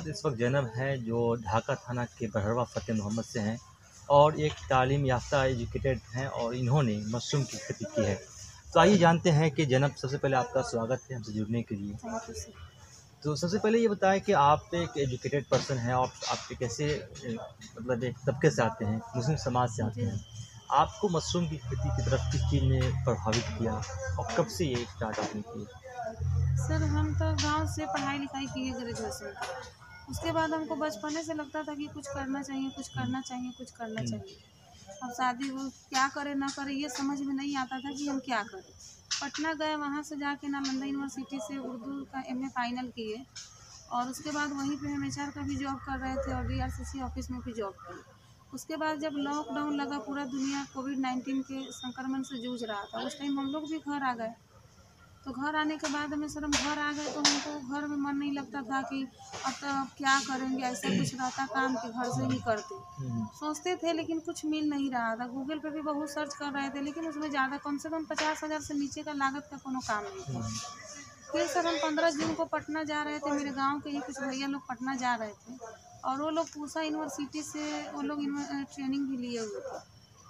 इस वक्त जैनब हैं जो ढाका थाना के बहरवा फ़तेह मोहम्मद से हैं और एक तालीम याफ्ता एजुकेटेड हैं और इन्होंने मशरूम की खेती की है। तो आइए जानते हैं कि जैनब, सबसे पहले आपका स्वागत है हमसे जुड़ने के लिए। Thank you sir. तो सबसे पहले ये बताएं कि आप एक एजुकेटेड पर्सन हैं और आप कैसे मतलब एक तबके से आते हैं, मुस्लिम समाज से आते जी हैं। आपको मशरूम की खेती की तरफ किस चीज़ ने प्रभावित किया और कब से ये स्टार्ट आपने की? सर, हम तो गांव से पढ़ाई लिखाई किए ग्रेजुएशन तक। उसके बाद हमको बचपने से लगता था कि कुछ करना चाहिए, कुछ हुँ, करना चाहिए, कुछ करना हुँ, चाहिए। अब शादी हो क्या करें ना करें ये समझ में नहीं आता था कि हम क्या करें। पटना गए, वहाँ से जाके नालंदा यूनिवर्सिटी से उर्दू का एमए फाइनल किए और उसके बाद वहीं पे हम एचआर का भी जॉब कर रहे थे और डीआरसीसी ऑफिस में भी जॉब किए। उसके बाद जब लॉकडाउन लगा, पूरा दुनिया कोविड-19 के संक्रमण से जूझ रहा था, उस टाइम हम लोग भी घर आ गए। तो घर आने के बाद हमें सर हम घर आ गए तो हमको घर में मन नहीं लगता था कि अब क्या करेंगे, ऐसा कुछ रहता काम कि घर से ही करते। हुँ, सोचते थे लेकिन कुछ मिल नहीं रहा था। गूगल पे भी बहुत सर्च कर रहे थे लेकिन उसमें ज़्यादा कम से कम 50,000 से नीचे का लागत का कोनो काम नहीं हुँ, था। फिर सर हम 15 जून को पटना जा रहे थे, मेरे गाँव के ही कुछ भैया लोग पटना जा रहे थे और वो लोग पूसा यूनिवर्सिटी से वो लोग ट्रेनिंग भी लिए हुए थे।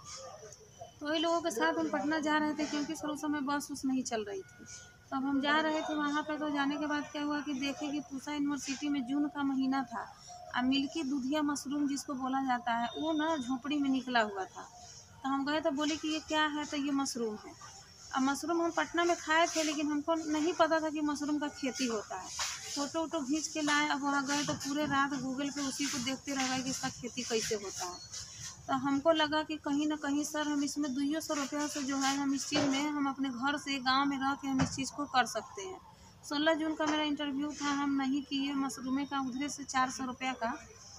तो वही लोगों के साथ हम पटना जा रहे थे क्योंकि सर उस समय बस उस नहीं चल रही थी। तो अब हम जा रहे थे वहाँ पे, तो जाने के बाद क्या हुआ कि देखे कि पूसा यूनिवर्सिटी में जून का महीना था और मिल्की दूधिया मशरूम जिसको बोला जाता है वो ना झोपड़ी में निकला हुआ था। तो हम गए तो बोले कि ये क्या है, तो ये मशरूम है। अब मशरूम हम पटना में खाए थे लेकिन हमको नहीं पता था कि मशरूम का खेती होता है। फ़ोटो वोटो खींच के लाए, अब वहाँ गए तो पूरे रात गूगल पे उसी को देखते रह गए कि इसका खेती कैसे होता है। तो हमको लगा कि कहीं न कहीं सर हम इसमें 200 रुपया से जो है हम इस चीज़ में हम अपने घर से गाँव में रह के हम इस चीज़ को कर सकते हैं। 16 जून का मेरा इंटरव्यू था, हम नहीं किए। मशरूमे का उधरे से 400 रुपया का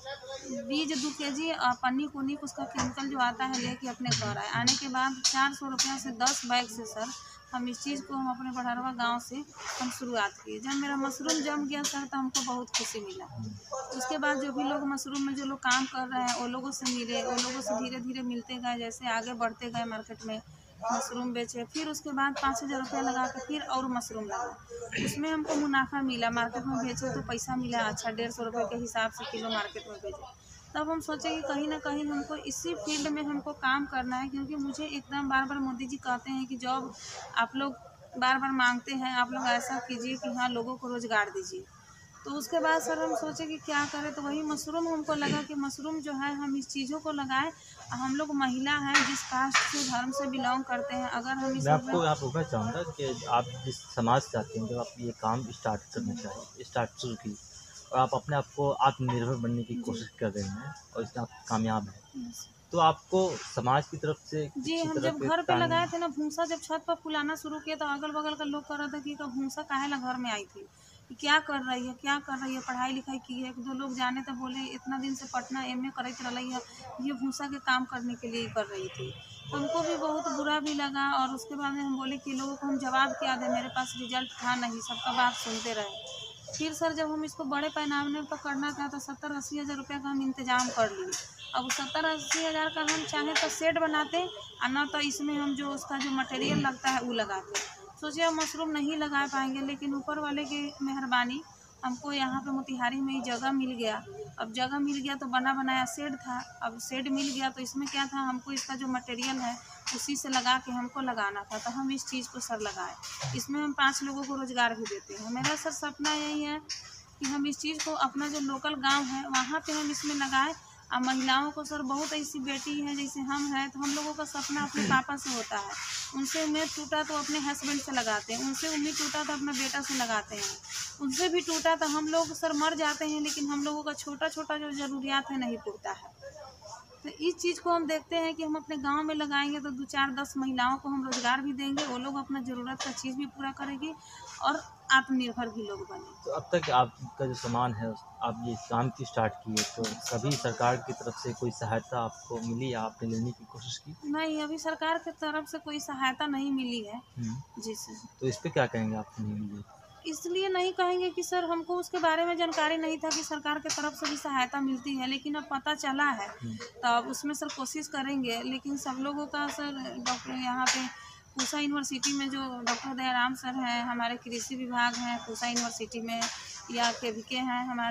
बीज 2 केजी पन्नी-पुन्नी उसका केमिकल जो आता है लेके अपने घर आए। आने के बाद 400 रुपया से 10 बैग से सर हम इस चीज़ को हम अपने बड़हरवा गाँव से हम शुरुआत किए। जब मेरा मशरूम जम गया सर तो हमको बहुत खुशी मिला। उसके बाद जो भी लोग मशरूम में जो लोग काम कर रहे हैं वो लोगों से मिले, वो लोगों से धीरे-धीरे मिलते गए, जैसे आगे बढ़ते गए मार्केट में मशरूम बेचे। फिर उसके बाद 5,000 रुपया लगा के फिर और मशरूम लगाए। उसमें हमको मुनाफ़ा मिला, मार्केट में बेचे तो पैसा मिला अच्छा, 150 रुपये के हिसाब से किलो मार्केट में बेचे। तब हम सोचे कि कहीं न कहीं हमको इसी फ़ील्ड में हमको काम करना है, क्योंकि मुझे एकदम बार-बार मोदी जी कहते हैं कि जॉब आप लोग बार-बार माँगते हैं, आप लोग ऐसा कीजिए कि हाँ, लोगों को रोज़गार दीजिए। तो उसके बाद सर हम सोचे कि क्या करें, तो वही मशरूम हमको लगा कि मशरूम जो है हम इस चीज़ों को लगाएँ। हम लोग महिला हैं, जिस कास्ट से धर्म से बिलॉन्ग करते हैं, अगर हम मैं इसमें आपको यहाँ रोकना चाहूँगा कि आप जिस समाज से आते हैं, जब आप ये काम स्टार्ट करना चाहिए, स्टार्ट शुरू की और आप अपने आप को आत्मनिर्भर बनने की जी, कोशिश कर रहे हैं और इसमें आप कामयाब हैं। यस। तो आपको समाज की तरफ से जी, किसी हम तरह जब के घर पे ताने? लगाए थे ना भूसा, जब छत पर फुलाना शुरू किया तो अगल-बगल का लोग कह रहा था कि का भूसा काहे ला घर में आई थी? कि क्या कर रही है, क्या कर रही है? पढ़ाई-लिखाई की है? 1-2 लोग जाने तो बोले इतना दिन से पटना एमए करत रहली है, ये भूसा के काम करने के लिए ही कर रही थी। तो हमको भी बहुत बुरा भी लगा और उसके बाद में हम बोले कि लोगों को हम जवाब क्या दें, मेरे पास रिज़ल्ट था नहीं, सबका बात सुनते रहे। फिर सर जब हम इसको बड़े पैमाने पर करना था तो 70-80 हज़ार रुपये का हम इंतज़ाम कर लिए। अब 70-80 हज़ार का हम चाहें तो सेट बनाते और ना तो इसमें हम जो उसका जो मटेरियल लगता है वो लगाते। सोचे अब मशरूम नहीं लगा पाएंगे, लेकिन ऊपर वाले की मेहरबानी हमको यहाँ पे मोतिहारी में ही जगह मिल गया। अब जगह मिल गया तो बना बनाया शेड था। अब शेड मिल गया तो इसमें क्या था, हमको इसका जो मटेरियल है उसी से लगा के हमको लगाना था, तो हम इस चीज़ को सर लगाए। इसमें हम 5 लोगों को रोज़गार भी देते हैं। मेरा सर सपना यही है कि हम इस चीज़ को अपना जो लोकल गाँव है वहाँ पे हम इसमें लगाएँ। महिलाओं को सर बहुत ऐसी बेटी हैं जैसे हम हैं, तो हम लोगों का सपना अपने पापा से होता है। उनसे उम्मीद टूटा तो अपने हस्बैंड से लगाते हैं, उनसे उम्मीद टूटा तो अपने बेटा से लगाते हैं, उनसे भी टूटा तो हम लोग सर मर जाते हैं, लेकिन हम लोगों का छोटा-छोटा जो ज़रूरियात है नहीं पूरता है। तो इस चीज़ को हम देखते हैं कि हम अपने गाँव में लगाएँगे तो 2 4 10 महिलाओं को हम रोज़गार भी देंगे, वो लोग अपना ज़रूरत का चीज़ भी पूरा करेगी और आत्मनिर्भर भी लोग बनेंगे। तो अब तक आपका जो सामान है आप ये काम की स्टार्ट किए, तो कभी सरकार की तरफ से कोई सहायता आपको मिली या आपने लेने की कोशिश की? नहीं, अभी सरकार की तरफ से कोई सहायता नहीं मिली है। हुँ, जी सर। तो इस पे क्या कहेंगे आपको नहीं मिली? इसलिए नहीं कहेंगे कि सर हमको उसके बारे में जानकारी नहीं था कि सरकार की तरफ से भी सहायता मिलती है, लेकिन अब पता चला है, हुँ, तो अब उसमें सर कोशिश करेंगे। लेकिन सब लोगों का सर डॉक्टर यहाँ पे पूसा यूनिवर्सिटी में जो डॉक्टर दयाराम सर हैं, हमारे कृषि विभाग हैं पूसा यूनिवर्सिटी में, या केवीके हैं हमारे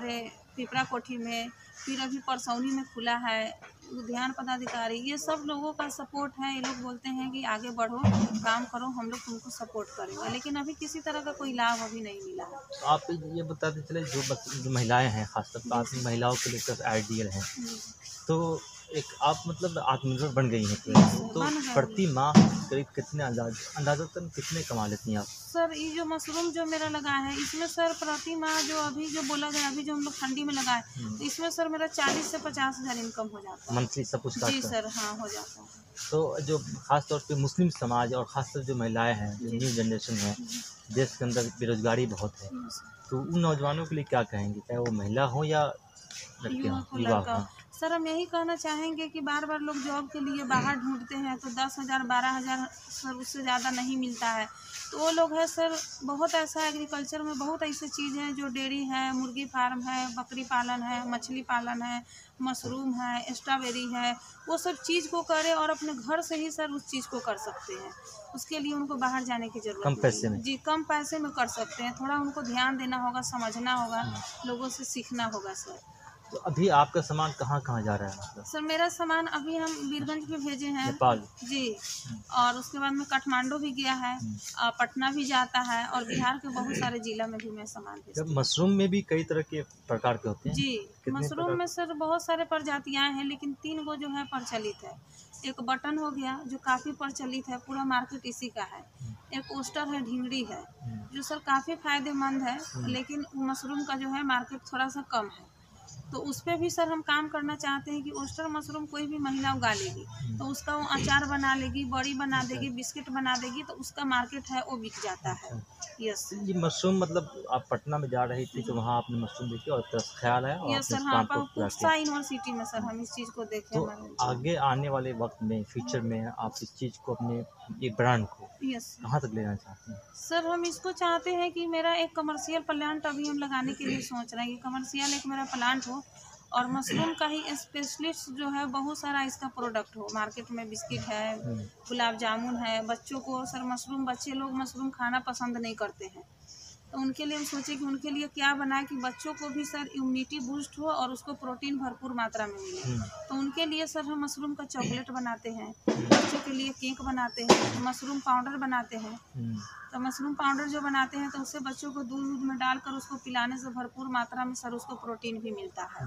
पिपरा कोठी में, फिर अभी परसौनी में खुला है उद्यान पदाधिकारी। ये सब लोगों का सपोर्ट है। ये लोग बोलते हैं कि आगे बढ़ो, काम करो, हम लोग तुमको सपोर्ट करेंगे, लेकिन अभी किसी तरह का कोई लाभ अभी नहीं मिला है। तो आप ये बताते चले जो महिलाएं हैं, खासतौर पर आप महिलाओं के लिए तो आइडियल हैं, तो एक आप मतलब आत्मनिर्भर बन गई हैं तो बन गई। प्रति माह करीब कितने अंदाजतन कितने कमा लेती हैं आप? सर ये जो मशरूम जो मेरा लगा है इसमें सर प्रति माह जो अभी जो बोला गया, अभी जो हम लोग ठंडी में लगाए, तो इसमें सर मेरा 40 से 50 हज़ार इनकम हो जाता है मंथली सब कुछ जी काट कर? सर, हाँ हो जाता है। तो जो खास तौर पे मुस्लिम समाज और खासतौर जो महिलाएं हैं, जो न्यू जनरेशन है, देश के अंदर बेरोजगारी बहुत है, तो उन नौजवानों के लिए क्या कहेंगे, चाहे वो महिला हो या लड़कियां युवा को युवा लड़का। हों? सर हम यही कहना चाहेंगे कि बार बार लोग जॉब के लिए बाहर ढूंढते हैं तो 10,000 12,000 सर उससे ज़्यादा नहीं मिलता है। तो वो लोग है सर, बहुत ऐसा एग्रीकल्चर में बहुत ऐसी चीज़ हैं जो डेयरी है, मुर्गी फार्म है, बकरी पालन है, मछली पालन है, मशरूम है, स्ट्रॉबेरी है, वो सब चीज़ को करें और अपने घर से ही सर उस चीज़ को कर सकते हैं। उसके लिए उनको बाहर जाने की जरूरत कम नहीं पैसे है। में? जी कम पैसे में कर सकते हैं। थोड़ा उनको ध्यान देना होगा, समझना होगा, लोगों से सीखना होगा सर। तो अभी आपका सामान कहाँ कहाँ जा रहा है मतलब? सर मेरा सामान अभी हम वीरगंज भी भेजे हैं नेपाल? जी, और उसके बाद में काठमांडू भी गया है, पटना भी जाता है, और बिहार के बहुत सारे जिला में भी मैं सामान भेजती हूँ। मशरूम में भी कई तरह के प्रकार के होते हैं जी कितने मशरूम प्रकार? में सर बहुत सारे प्रजातियां हैं, लेकिन 3 गो जो है प्रचलित है। एक बटन हो गया जो काफ़ी प्रचलित है, पूरा मार्केट इसी का है। एक ओस्टर है, ढिंगड़ी है, जो सर काफ़ी फायदेमंद है, लेकिन मशरूम का जो है मार्केट थोड़ा सा कम है। तो उस पर भी सर हम काम करना चाहते हैं कि ओस्टर मशरूम कोई भी महिला उगा लेगी तो उसका वो अचार बना लेगी, बड़ी बना देगी, बिस्किट बना देगी, तो उसका मार्केट है वो बिक जाता है। यस ये मशरूम मतलब आप पटना में जा रही थी तो वहाँ आपने मशरूम देखी और तरफ ख्याल है और यस आपने सर, इस हाँ काम को पूरा कुप्सा किया। यूनिवर्सिटी में सर हम इस चीज़ को देखे तो हमारे। आगे आने वाले वक्त में फ्यूचर में आप इस चीज़ को अपने एक ब्रांड को यस कहाँ तक लेना चाहते हैं? सर, हम इसको चाहते हैं कि मेरा एक कमर्शियल प्लांट अभी हम लगाने के लिए सोच रहे हैं कि कमर्शियल एक मेरा प्लांट हो और मशरूम का ही स्पेशलिस्ट जो है बहुत सारा इसका प्रोडक्ट हो। मार्केट में बिस्किट है, गुलाब जामुन है, बच्चों को सर मशरूम, बच्चे लोग मशरूम खाना पसंद नहीं करते हैं, तो उनके लिए हम सोचे कि उनके लिए क्या बनाए कि बच्चों को भी सर इम्यूनिटी बूस्ट हो और उसको प्रोटीन भरपूर मात्रा में मिले। तो उनके लिए सर हम मशरूम का चॉकलेट बनाते हैं, बच्चों के लिए केक बनाते हैं, मशरूम पाउडर बनाते हैं। तो मशरूम पाउडर जो बनाते हैं तो उससे बच्चों को दूध में डालकर उसको पिलाने से भरपूर मात्रा में सर उसको प्रोटीन भी मिलता है।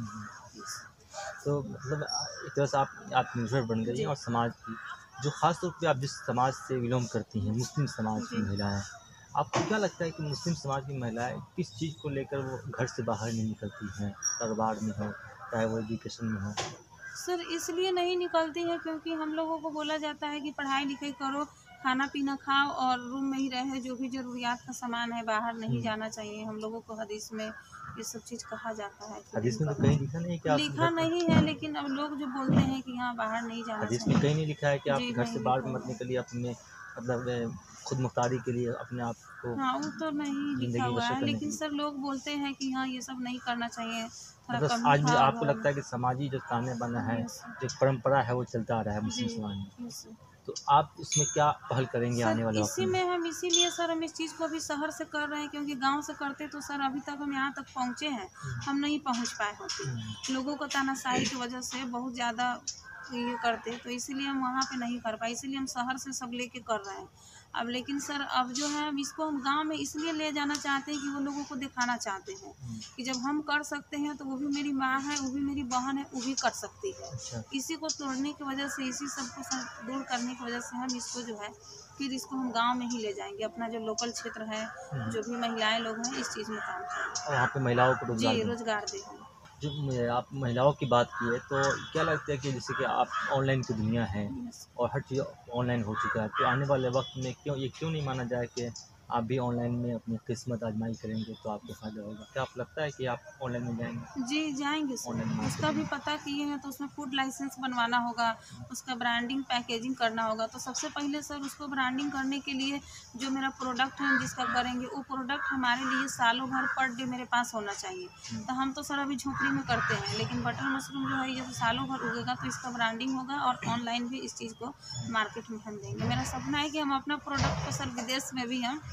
तो मतलब एक तरह से आप आत्मनिर्भर बन गई हैं और समाज की जो खास तौर पे आप जिस समाज से बिलोंग करती हैं, मुस्लिम समाज की महिलाएं, आपको क्या लगता है कि मुस्लिम समाज की महिलाएं किस चीज़ को लेकर वो घर से बाहर नहीं निकलती हैं, कारोबार में हो चाहे वो एजुकेशन में हो? सर इसलिए नहीं निकलती है क्योंकि हम लोगों को बोला जाता है कि पढ़ाई लिखाई करो, खाना पीना खाओ और रूम में ही रहे, जो भी ज़रूरियात का सामान है बाहर नहीं जाना चाहिए। हम लोगों को हदीस में ये सब चीज़ कहा जाता है। हदीस में तो कहीं लिखा नहीं है कि आप लिखा नहीं है, लेकिन अब लोग जो बोलते हैं कि हाँ बाहर नहीं जाना हदीस में चाहिए। कहीं नहीं लिखा है कि आप जी, घर से नहीं बाहर लिखा मत है। निकलिए, अपने मतलब खुद मुख्तारी के लिए अपने आप को हाँ वो तो नहीं लिखा ज़िंदगी हुआ बसर है, करने लेकिन के सर लोग बोलते हैं कि हाँ ये सब नहीं करना चाहिए, थोड़ा मतलब कम ही आज भी खाओ आपको घर लगता है कि समाजी जो ताने बाना है, में। यस जो परंपरा है वो चलता आ रहा है जी मुस्लिम समाज में, यस तो आप इसमें क्या पहल करेंगे सर, आने वाले वक्त इसी में? में हम इसीलिए सर हम इस चीज़ को अभी शहर से कर रहे हैं क्योंकि गांव से करते तो सर अभी तक हम यहाँ तक पहुँचे हैं, हम नहीं पहुँच पाए होते। लोगों को तानाशाही की वजह से बहुत ज़्यादा ये करते, तो इसीलिए हम वहाँ पे नहीं कर पाए, इसीलिए हम शहर से सब लेके कर रहे हैं अब। लेकिन सर अब जो है हम इसको हम गांव में इसलिए ले जाना चाहते हैं कि वो लोगों को दिखाना चाहते हैं कि जब हम कर सकते हैं तो वो भी मेरी माँ है, वो भी मेरी बहन है, वो भी कर सकती है। अच्छा। इसी को तोड़ने की वजह से, इसी सबको सर दूर करने की वजह से हम इसको जो है फिर इसको हम गांव में ही ले जाएंगे। अपना जो लोकल क्षेत्र है, जो भी महिलाएं लोग हैं इस चीज़ में काम करेंगे। और वहाँ पे महिलाओं को रोजगार जी दें। रोजगार देंगे। जो आप महिलाओं की बात की है तो क्या लगता है कि जैसे कि आप ऑनलाइन की दुनिया है यस और हर चीज़ ऑनलाइन हो चुका है, तो आने वाले वक्त में क्यों नहीं माना जाए कि आप भी ऑनलाइन में अपनी किस्मत आजमाई करेंगे तो आपको फ़ायदा होगा? क्या आपको लगता है कि आप ऑनलाइन में जाएंगे? जी जाएंगे सर, ऑनलाइन उसका भी पता किए हैं तो उसमें फूड लाइसेंस बनवाना होगा, उसका ब्रांडिंग पैकेजिंग करना होगा। तो सबसे पहले सर उसको ब्रांडिंग करने के लिए जो मेरा प्रोडक्ट है जिसका करेंगे, वो प्रोडक्ट हमारे लिए सालों भर पर डे मेरे पास होना चाहिए। तो हम तो सर अभी झोपड़ी में करते हैं, लेकिन बटर मशरूम जो है ये तो सालों भर उगेगा, तो इसका ब्रांडिंग होगा और ऑनलाइन भी इस चीज़ को मार्केट में हम देंगे। मेरा सपना है कि हम अपना प्रोडक्ट को सर विदेश में भी हम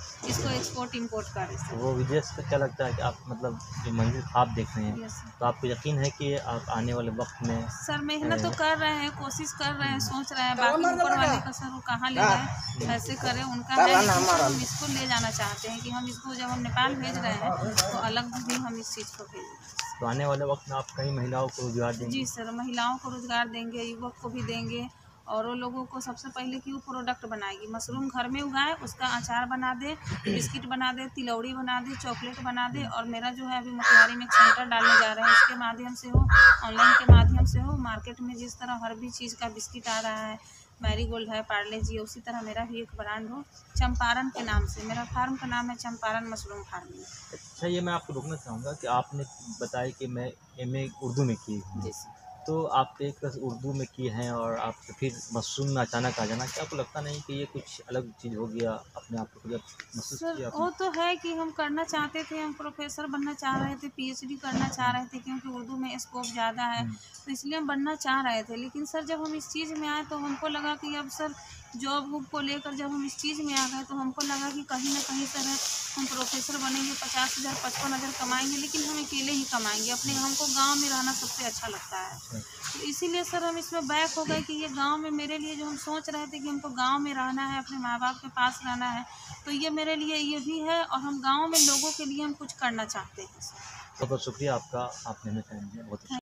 इसको एक्सपोर्ट इंपोर्ट करें तो सर। वो विदेश से क्या लगता है कि आप मतलब जो मंजिल ख्वाब देख रहे हैं, यस सर। तो आपको यकीन है कि आप आने वाले वक्त में सर मेहनत तो कर रहे हैं, कोशिश कर रहे हैं, सोच रहे हैं, बाकी ऊपर वाले का सर वो कहाँ ले जाए कैसे करें उनका है, लेकिन सर हम इसको ले जाना चाहते हैं कि हम इसको जब हम नेपाल भेज रहे हैं तो अलग भी हम इस चीज़ को भेज रहे हैं। तो आने वाले वक्त में आप कई महिलाओं को रोजगार देंगे? जी सर, महिलाओं को रोजगार देंगे, युवक को भी देंगे, और वो लोगों को सबसे पहले कि वो प्रोडक्ट बनाएगी, मशरूम घर में उगाए, उसका अचार बना दे, बिस्किट बना दे, तिलौड़ी बना दे, चॉकलेट बना दे। और मेरा जो है अभी मोतिहारी में एक सेंटर डालने जा रहे हैं, इसके माध्यम से हो, ऑनलाइन के माध्यम से हो, मार्केट में जिस तरह हर भी चीज़ का बिस्किट आ रहा है, मैरीगोल्ड है, पार्ले जी, उसी तरह मेरा भी एक ब्रांड हो, चंपारण के नाम से। मेरा फार्म का नाम है चंपारण मशरूम फार्मिंग। अच्छा, ये मैं आपको रोकना चाहूँगा कि आपने बताया कि मैं एमए उर्दू में की हूँ, जी सर। तो आप एक तरह से उर्दू में किए हैं और आप फिर मशरूम में अचानक आ जाना, क्या आपको लगता नहीं कि ये कुछ अलग चीज़ हो गया? अपने आप को जब महसूस सर किया वो आपने? तो है कि हम करना चाहते थे, हम प्रोफेसर बनना चाह रहे थे, पीएचडी करना चाह रहे थे, क्योंकि उर्दू में स्कोप ज़्यादा है, हुँ, तो इसलिए हम बनना चाह रहे थे। लेकिन सर जब हम इस चीज़ में आए तो हमको लगा कि अब सर जॉब वॉब को लेकर जब हम इस चीज़ में आ गए तो हमको लगा कि कहीं ना कहीं सर हम प्रोफेसर बनेंगे, 50,000 55,000 कमाएंगे, लेकिन हम अकेले ही कमाएंगे। अपने हमको गाँव में रहना सबसे अच्छा लगता है, अच्छा। तो इसीलिए सर हम इसमें बैक हो गए कि ये गांव में मेरे लिए जो हम सोच रहे थे कि हमको गांव में रहना है, अपने माँ बाप के पास रहना है, तो ये मेरे लिए ये भी है, और हम गांव में लोगों के लिए हम कुछ करना चाहते हैं सर। बहुत बहुत शुक्रिया आपका, आपने हमें टाइम दिया, बहुत अच्छा।